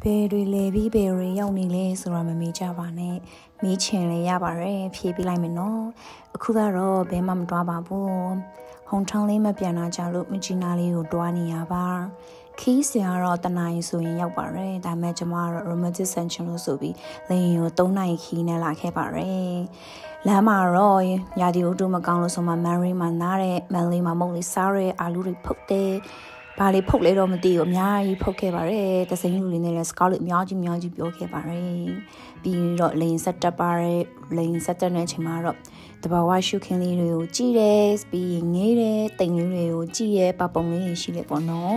ဘယ်တွေလဲပြီးဘယ်တွေရောက်နေလဲဆိုတာမမေ့ကြပါနဲ့မေးချင်လေရပါတယ်ဖြေပေးလိုက်မယ်နော်အခုကတော့ဘယ်မှမတွားပါဘူးဟုံထောင်းလေးမပြန်လာကြလို့မြကြီးနားလေးကိုတွားနေရပါခီးစရာတော့တနားရီဆိုရင်ရောက်ပါတယ်ဒါပေမဲ့ကျမကတော့ romantic sanction လို့ဆိုပြီးလေရင်ကို3နာရီခီးနဲ့လာခဲ့ပါတယ်လမ်းမှာတော့ရာဒီအိုတိုမကောင်းလို့ဆိုမှမန်ရီမှာနားတဲ့မန်လေးမှာမုတ်လေးစားရဲအာလူတွေဖုတ်တယ်ဘာလေးဖုတ်လဲတော့မသိဘူးအများကြီးဖုတ်ခဲ့ပါတယ်တစိမ့်လူလေးနဲ့လည်းစကောက်လေးအများကြီးပြောခဲ့ပါတယ်ပြီးတော့လိန်ဆက်တက်ပါတယ်လိန်ဆက်တက်တဲ့အချိန်မှာတော့တဘာဝရှုခင်းလေးတွေကိုကြည့်တယ်ပြီးရင်ငေးတယ်တိမ်လေးတွေကိုကြည့်ရဲပပုံလေးတွေရှိတယ်ပေါ့နော်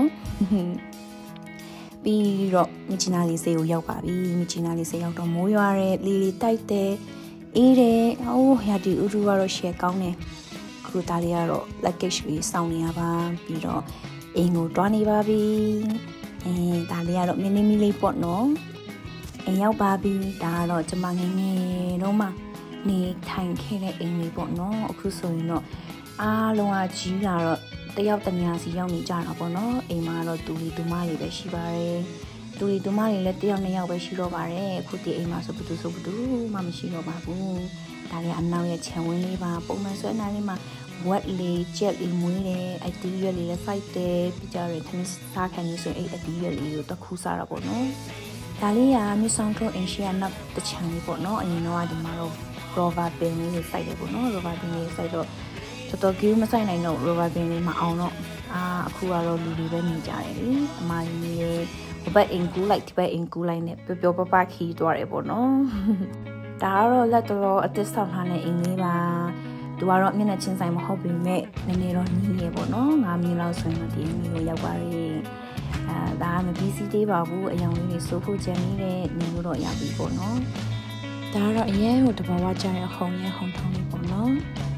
ပြီးတော့မြချီနာလေးစေးကိုရောက်ပါပြီမြချီနာလေးစေးရောက်တော့မိုးရွာတယ်လီလီတိုက်တယ်အေးတယ်အိုးရာဒီဥရူကတော့ရှယ်ကောင်းတယ်အခုသားလေးကတော့ luggage လေးစောင့်နေရပါပြီးတော့အိမ်ကိုတွားနေပါပြီဒါလေးကတော့မင်းမီလေးပေါ့နော်အိမ်ရောက်ပါပြီဒါကတော့ကျမငယ်ငယ်တော့မှနေထိုင်ခဲ့တဲ့အိမ်လေးပေါ့နော်အခုဆိုရင်တော့အားလုံးကကြီးလာတော့တယောက်တညာစီရောက်နေကြတာပေါ့နော်အိမ်မှာတော့တူလီတူမလေးပဲရှိပါတယ်တူလီတူမလေးလည်းတယောက်နှစ်ယောက်ပဲရှိတော့ပါတယ်အခုဒီအိမ်မှာဆိုဘူးမှမရှိတော့ပါဘူးဒါလေးအနောက်ရဲ့ခြံဝင်းလေးပါပုံမှန်ဆွဲနာလေးမှာဝက်လေးချက်လေးမွေးတယ်အတီးရွက်လေးလည်းဖိုက်တယ်ပြီးကြရသမီးစားခံနေဆိုရင်အတီးရွက်လေးကိုတစ်ခုစားတာပေါ့နော်ဒါလေးကမြဆောင်ထုံးအင်ရှီယာနပ်တချံလေးပေါ့နော်အရင်တော့ဒီမှာတော့ rover pin လေးစိုက်တယ်ပေါ့နော် rover pin လေးစိုက်တော့တော်ကြီးမဆိုင်နိုင်တော့ rover pin လေးမအောင်တော့အခုကတော့လူတွေပဲနေကြတယ်လေအမကြီးရဲ့ဘက်အင်ကူလိုက်ဒီဘက်အင်ကူလိုက်နဲ့ပြောပပခီးသွားတယ်ပေါ့နော်ဒါကတော့လက်တော်အသစ်ဆောင်ထားတဲ့အင်လေးပါသူကတော့မျက်နှာချင်းဆိုင်မဟုတ်ပေမဲ့နည်းနည်းတော့နီးရပေါ့နော်9မိနစ်လောက်ဆိုရင်ဒီမီကိုရောက်ပါရဲ့ဒါမပြီးစီးသေးပါဘူးအယောင်လေးတွေစိုးဖို့ကြံနေတဲ့နေလို့တော့ရပြီပေါ့နော်ဒါကတော့အရင်ဟိုတဘာဝကြရဟုံထောင်းလေးပေါ့နော်